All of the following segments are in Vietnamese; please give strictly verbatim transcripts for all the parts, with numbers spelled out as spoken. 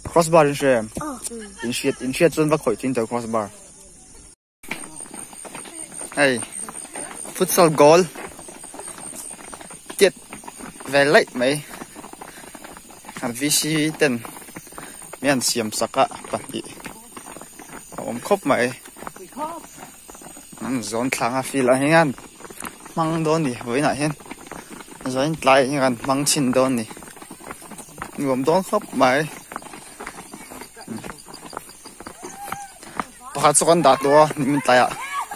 crossbar in share in shit in shit chun va khoi tin to crossbar hey futsal goal tiết về lấy mấy hàng vi si tên miền xiêm saka bát đi ông khóc mấy anh dọn thang à phi là hình anh mang đón đi với nãy hen rồi lại hình anh mang chín đón đi gồm đón khóc mấy bắt số con đắt đó mình tay à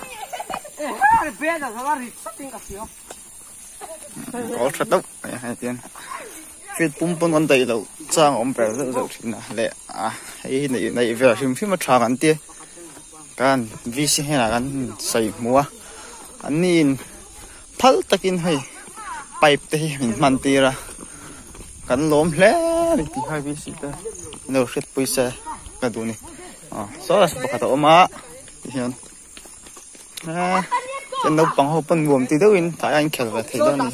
có thật đâu hai tiền phết bún bún con đầy đâu trang ông bè rất rất thịnh lệ à ấy này này về phim phim mà trả ăn tiềnกันวิสิให้กันใส่หมัวอันนี้พัลตะกินให้ไปเตะมันตีระกันล้มแล้วที่ให้วิสิเตะเนื้อเช็ดปุยเสกันดูนี่อ๋อสอดสปกติออกมาเห็นนะจะนับปังหัวปันบวมตีเดินถ่ายอันแข็งแบบที่เดิน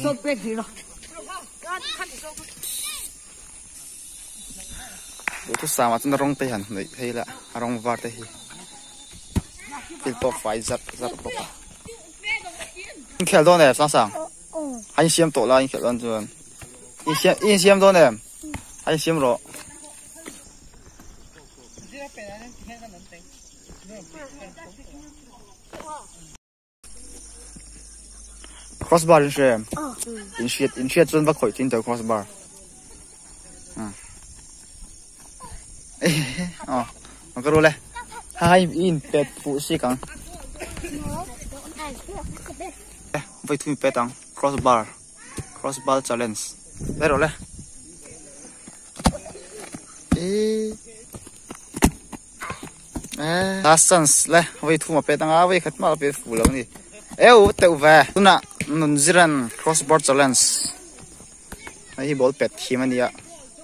ดูทุกสามารถจะร้องเตะหันเลยให้ละร้องวาดเตะเป็นตัวไฟจัดจัดปก你看到呢，上上，还先多了，你看到这，你先你先到呢，还先不着。crossbar 是，你学你学准不可以听到 crossbar， 嗯，哎，哦，我个罗嘞。hai in pet phụ sĩ căng vậy thui pet tăng crossbar crossbar challenge đây rồi đấy last chance đấy vậy thui mà pet tăng à vậy khát mà pet phụ lắm đi eo tàu về tu nè nun ziran crossbar challenge ấy ball pet khi mà đi ạ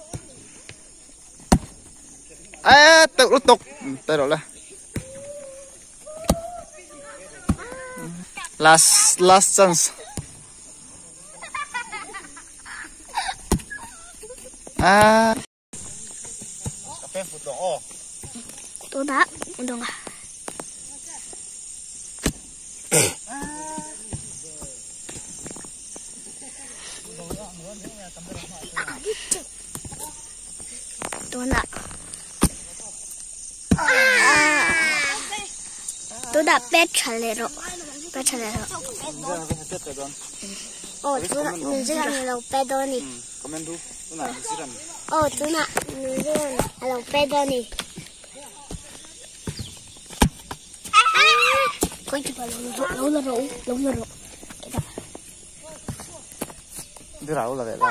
à tàu lút tục đây rồi đấy last last chance à cà phê ô tôi đã được à tôi đã tôi đã bet trả lời rồi bet trả lời rồi ô tôi đã người dân là lâu bet đó nè ô tôi đã người dân là lâu bet đó nè coi chụp lâu lâu là rồi lâu là rồi đi đâu là vậy là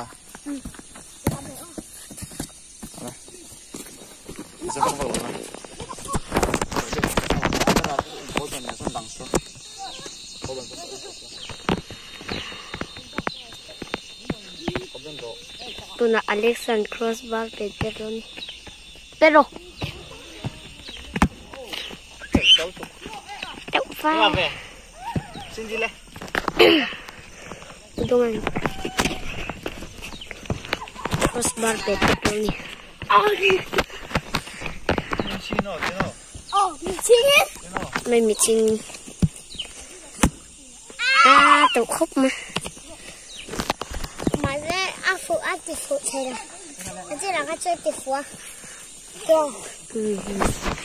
sẽ không vào rồi tôi là Alexander crossbar pe pero ni pero đậu pha xin đi lên tôi đang crossbar pe pero niไม่มีจริงอ่าตัวครบมามาเล่อาฟูอาติฟูใช่ไหมอาจจะเราก็ช่วยติฟูอ่ะตัว